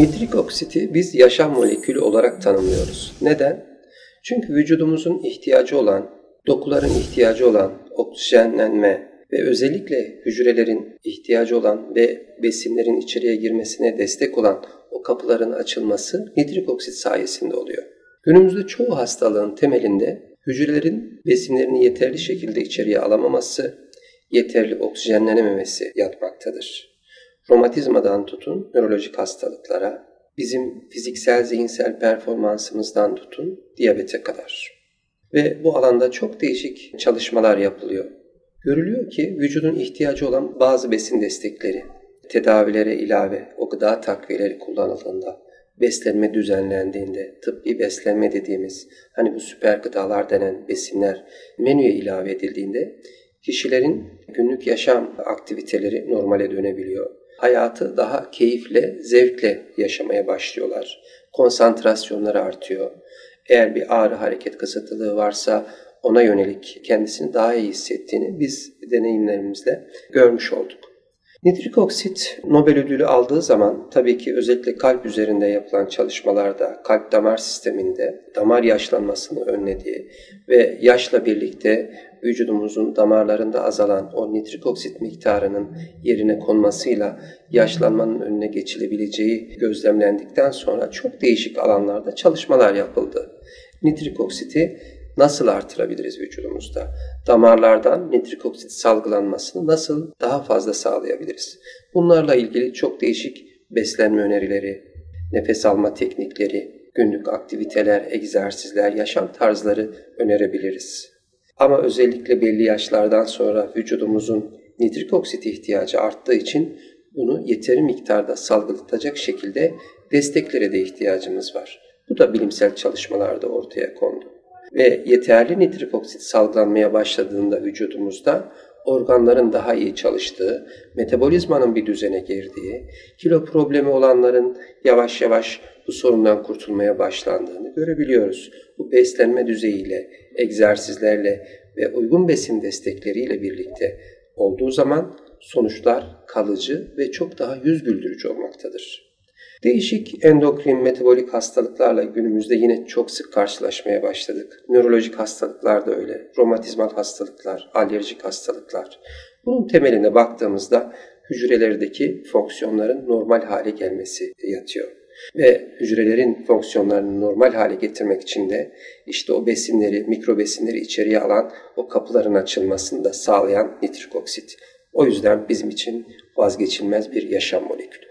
Nitrik oksiti biz yaşam molekülü olarak tanımlıyoruz. Neden? Çünkü vücudumuzun ihtiyacı olan, dokuların ihtiyacı olan oksijenlenme ve özellikle hücrelerin ihtiyacı olan ve besinlerin içeriye girmesine destek olan o kapıların açılması nitrik oksit sayesinde oluyor. Günümüzde çoğu hastalığın temelinde hücrelerin besinlerini yeterli şekilde içeriye alamaması, yeterli oksijenlenememesi yatmaktadır. Romatizmadan tutun nörolojik hastalıklara, bizim fiziksel zihinsel performansımızdan tutun diyabete kadar. Ve bu alanda çok değişik çalışmalar yapılıyor. Görülüyor ki vücudun ihtiyacı olan bazı besin destekleri, tedavilere ilave o gıda takviyeleri kullanıldığında, beslenme düzenlendiğinde, tıbbi beslenme dediğimiz hani bu süper gıdalar denen besinler menüye ilave edildiğinde kişilerin günlük yaşam aktiviteleri normale dönebiliyor. Hayatı daha keyifle, zevkle yaşamaya başlıyorlar. Konsantrasyonları artıyor. Eğer bir ağrı hareket kısıtlılığı varsa ona yönelik kendisini daha iyi hissettiğini biz deneyimlerimizle görmüş olduk. Nitrik oksit Nobel ödülü aldığı zaman tabii ki özellikle kalp üzerinde yapılan çalışmalarda kalp damar sisteminde damar yaşlanmasını önlediği ve yaşla birlikte vücudumuzun damarlarında azalan o nitrik oksit miktarının yerine konmasıyla yaşlanmanın önüne geçilebileceği gözlemlendikten sonra çok değişik alanlarda çalışmalar yapıldı. Nitrik oksiti nasıl artırabiliriz vücudumuzda? Damarlardan nitrik oksit salgılanmasını nasıl daha fazla sağlayabiliriz? Bunlarla ilgili çok değişik beslenme önerileri, nefes alma teknikleri, günlük aktiviteler, egzersizler, yaşam tarzları önerebiliriz. Ama özellikle belli yaşlardan sonra vücudumuzun nitrik oksit ihtiyacı arttığı için bunu yeteri miktarda salgılatacak şekilde desteklere de ihtiyacımız var. Bu da bilimsel çalışmalarda ortaya kondu. Ve yeterli nitrik oksit salgılanmaya başladığında vücudumuzda organların daha iyi çalıştığı, metabolizmanın bir düzene girdiği, kilo problemi olanların yavaş yavaş bu sorundan kurtulmaya başlandığını görebiliyoruz. Bu beslenme düzeyiyle, egzersizlerle ve uygun besin destekleriyle birlikte olduğu zaman sonuçlar kalıcı ve çok daha yüz güldürücü olmaktadır. Değişik endokrin, metabolik hastalıklarla günümüzde yine çok sık karşılaşmaya başladık. Nörolojik hastalıklar da öyle, romatizmal hastalıklar, alerjik hastalıklar. Bunun temeline baktığımızda hücrelerdeki fonksiyonların normal hale gelmesi yatıyor. Ve hücrelerin fonksiyonlarını normal hale getirmek için de işte o besinleri, mikro besinleri içeriye alan o kapıların açılmasını da sağlayan nitrik oksit. O yüzden bizim için vazgeçilmez bir yaşam molekülü.